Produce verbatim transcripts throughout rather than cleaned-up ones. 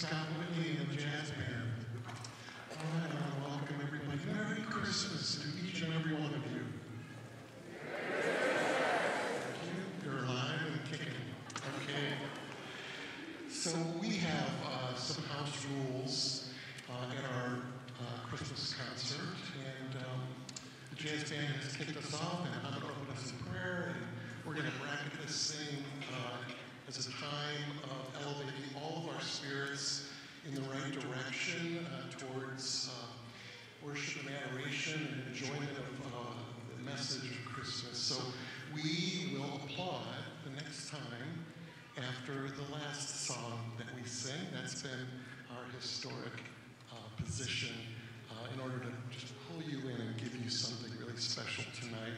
Scott Whitney and the Jazz Band. All right, I want to welcome everybody. Merry Christmas to each and every one of you. Thank you. You're alive and kicking. Okay. So we have uh, some house rules uh, at our uh, Christmas concert, and um, the Jazz Band has kicked us off, and I'm going to open us in prayer, and we're going to bracket this thing uh, as a time of elevating all of our spirits in the right direction uh, towards uh, worship and adoration and enjoyment of uh, the message of Christmas. So we will applaud the next time after the last song that we sing. That's been our historic uh, position uh, in order to just pull you in and give you something really special tonight.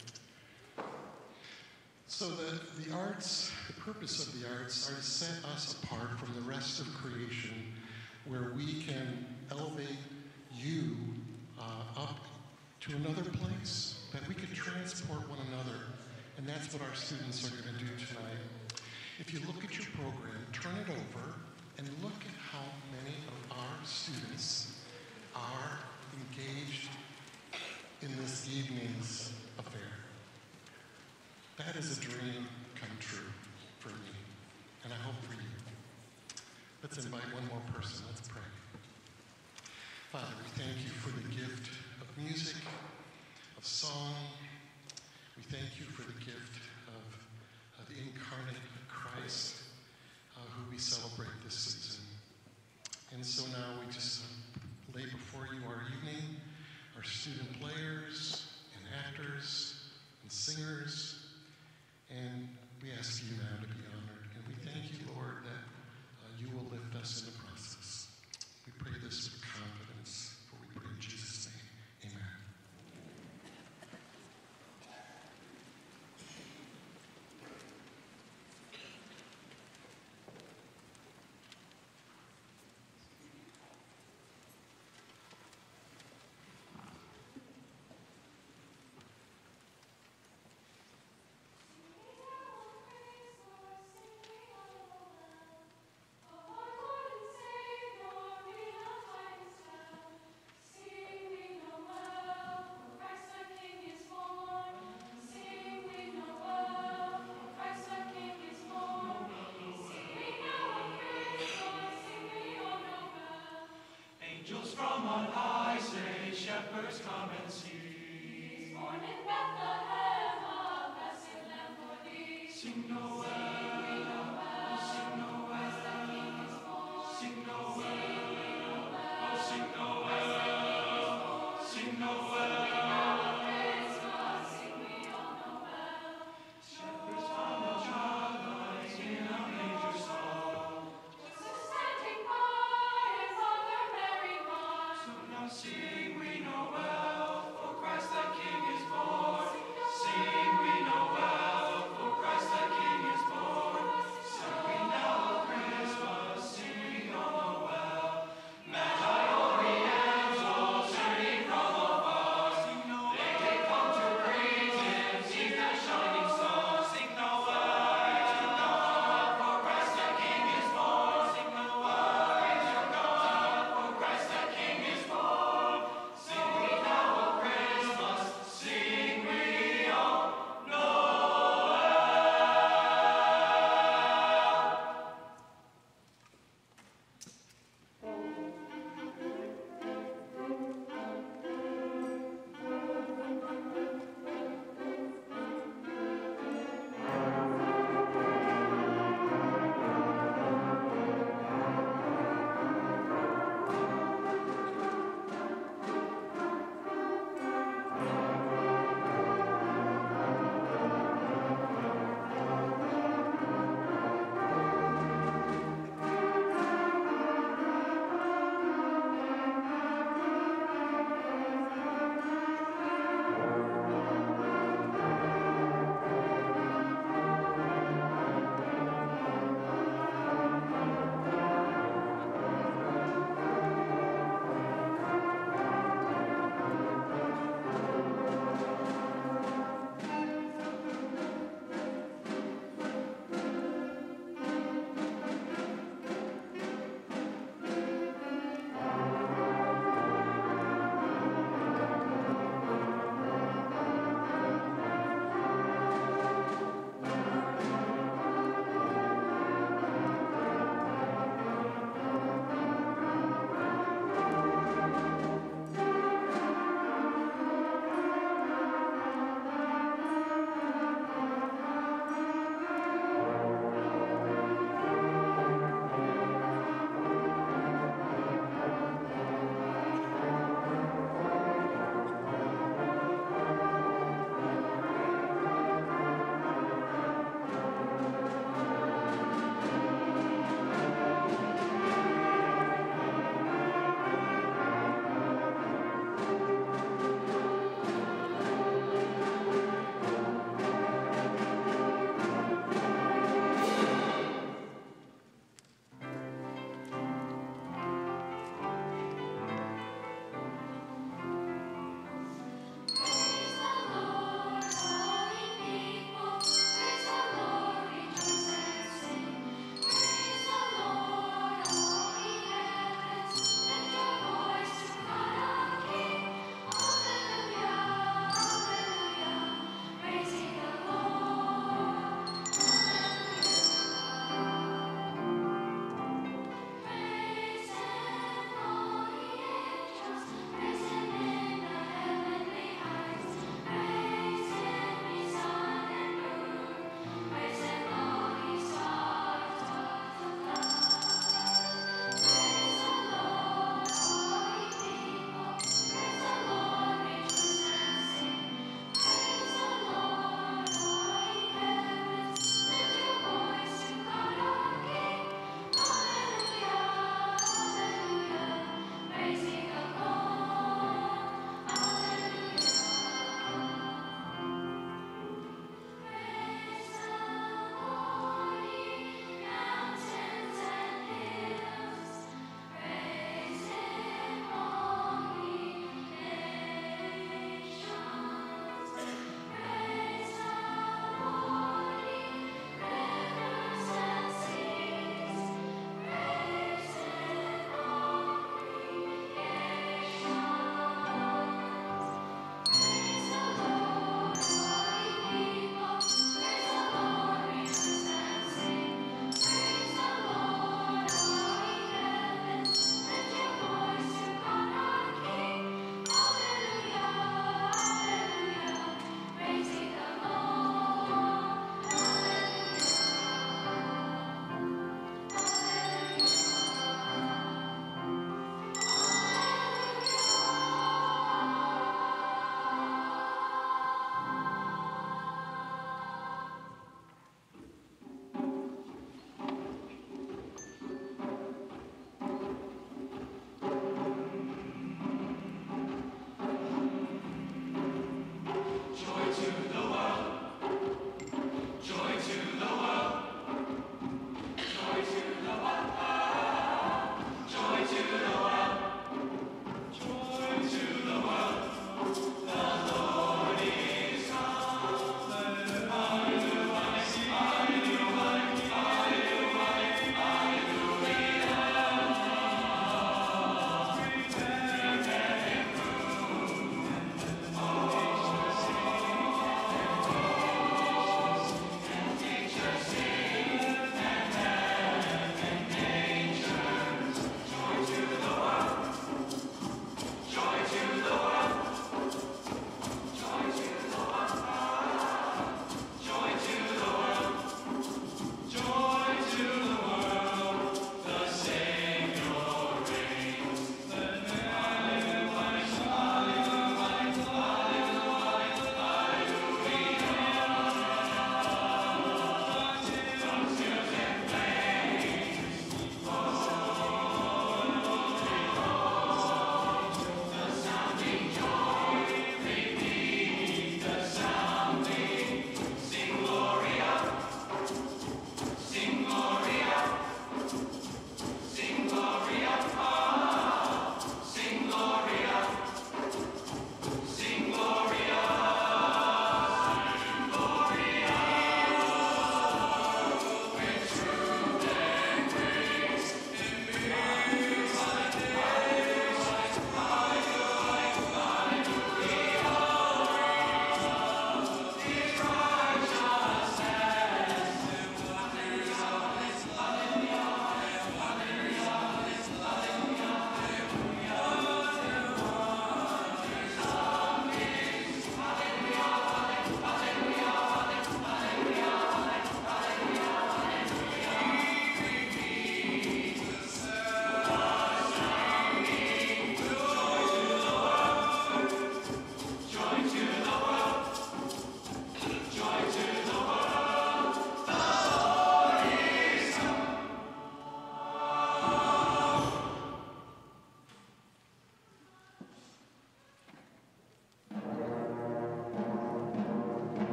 So the, the arts, the purpose of the arts are to set us apart from the rest of creation, where we can elevate you uh, up to another place, that we could transport one another. And that's what our students are going to do tonight. If you look at your program, turn it over and look at how many of our students are engaged in this evening's affair. That is a dream come true for me, and I hope for you. Let's invite one more person. Let's pray. Father, we thank you for the gift of music, of song. We thank you for the gift of uh, the incarnate Christ, uh, who we celebrate this season. And so now we just uh, lay before you our evening, our student players and actors and singers. And we ask you now to be honored. And we thank you, Lord, that uh, you will lift us in the process. We pray this with confidence, for we pray in Jesus' name. Amen. Angels from on high say, shepherds come and see. He's born in Bethlehem, a blessed lamb for thee. Sing Noel, sing Noel, sing Noel, oh sing Noel, sing Noel. Shepherds found a child lying in a manger stall. Jesus standing by, his mother Mary by. So now sing we Noel, for Christ the King is born. Sing we Noel, for Christ the King is born.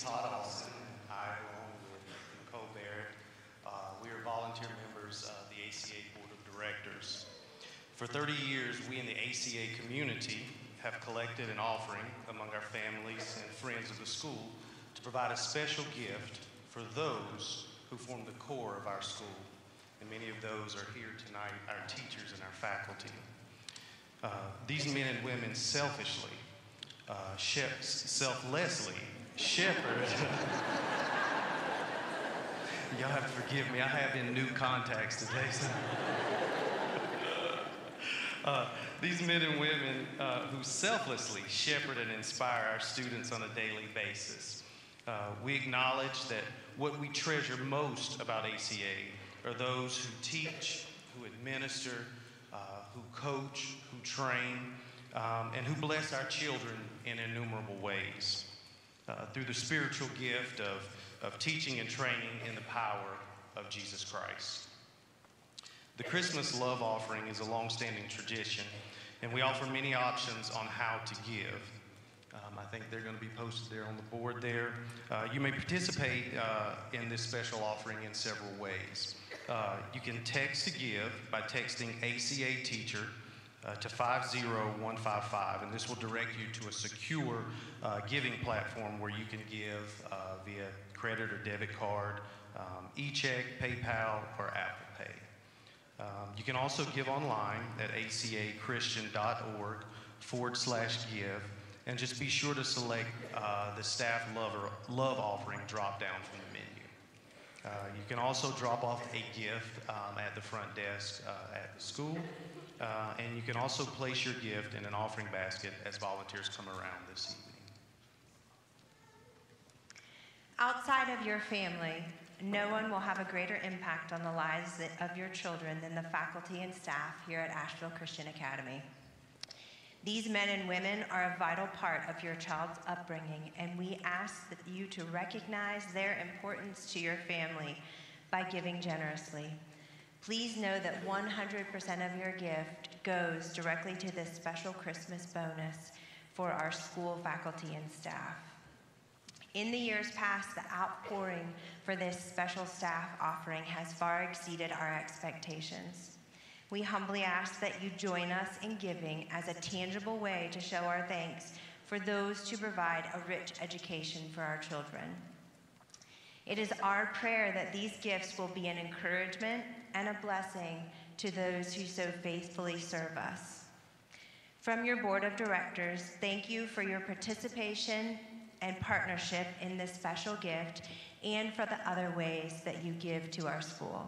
Todd Austin, and I, along with Nicole Barrett, uh, we are volunteer members of the A C A Board of Directors. For thirty years, we in the A C A community have collected an offering among our families and friends of the school to provide a special gift for those who form the core of our school. And many of those are here tonight, our teachers and our faculty. Uh, these men and women selfishly, uh, shep- selflessly shepherd. Y'all have to forgive me, I have in new contacts today. So. uh, these men and women uh, who selflessly shepherd and inspire our students on a daily basis. Uh, we acknowledge that what we treasure most about A C A are those who teach, who administer, uh, who coach, who train, um, and who bless our children in innumerable ways. Uh, through the spiritual gift of, of teaching and training in the power of Jesus Christ. The Christmas love offering is a long-standing tradition, and we offer many options on how to give. Um, I think they're going to be posted there on the board there. Uh, you may participate uh, in this special offering in several ways. Uh, you can text to give by texting A C A Teacher uh, to five zero one five five, and this will direct you to a secure uh, giving platform where you can give uh, via credit or debit card, um, e-check, PayPal, or Apple Pay. Um, you can also give online at acachristian.org forward slash give, and just be sure to select uh, the staff lover, love offering drop down from the menu. Uh, you can also drop off a gift um, at the front desk uh, at the school, uh, and you can also place your gift in an offering basket as volunteers come around this evening. Outside of your family, no one will have a greater impact on the lives of your children than the faculty and staff here at Asheville Christian Academy. These men and women are a vital part of your child's upbringing, and we ask that you to recognize their importance to your family by giving generously. Please know that one hundred percent of your gift goes directly to this special Christmas bonus for our school faculty and staff. In the years past, the outpouring for this special staff offering has far exceeded our expectations. We humbly ask that you join us in giving as a tangible way to show our thanks for those to provide a rich education for our children. It is our prayer that these gifts will be an encouragement and a blessing to those who so faithfully serve us. From your board of directors, thank you for your participation and partnership in this special gift and for the other ways that you give to our school.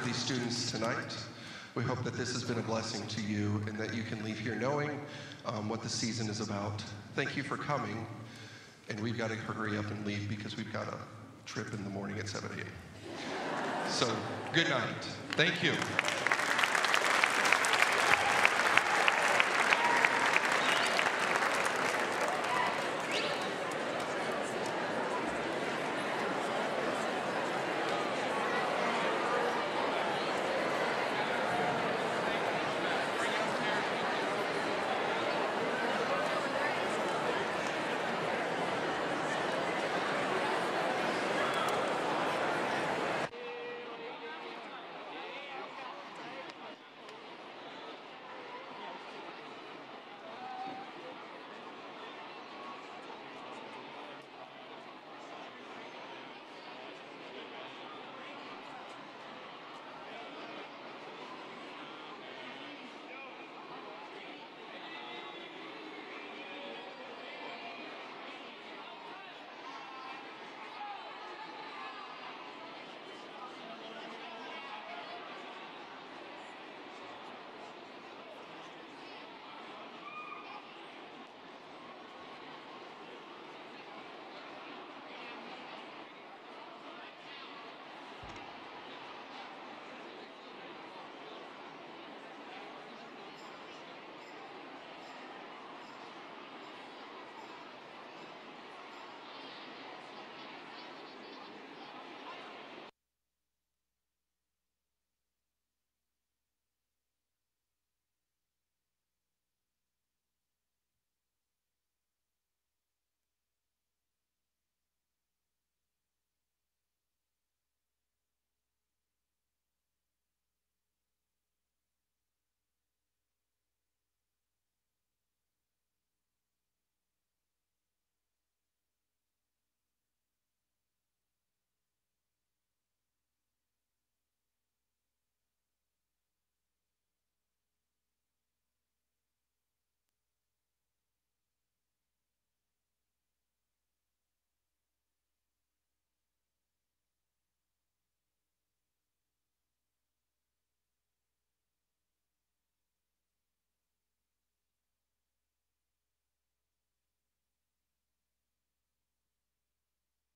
of these students tonight. We hope that this has been a blessing to you and that you can leave here knowing um, what the season is about. Thank you for coming, and we've got to hurry up and leave because we've got a trip in the morning at seven a.m. So, good night. Thank you.